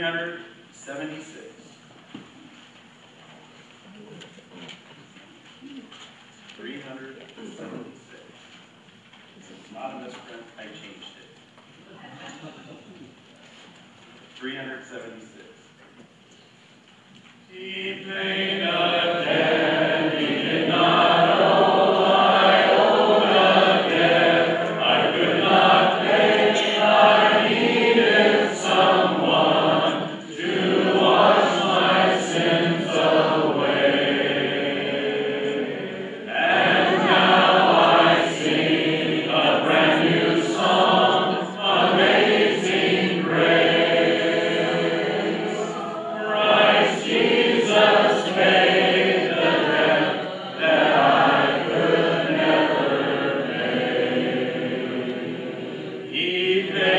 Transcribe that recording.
376. It's not a misprint, I changed it. 376. He paid a debt he did not owe, I owed a debt I could not pay, I needed someone to wash my sins away. And now I sing a brand new song, Amazing Grace. Christ Jesus paid the debt that I could never pay. He paid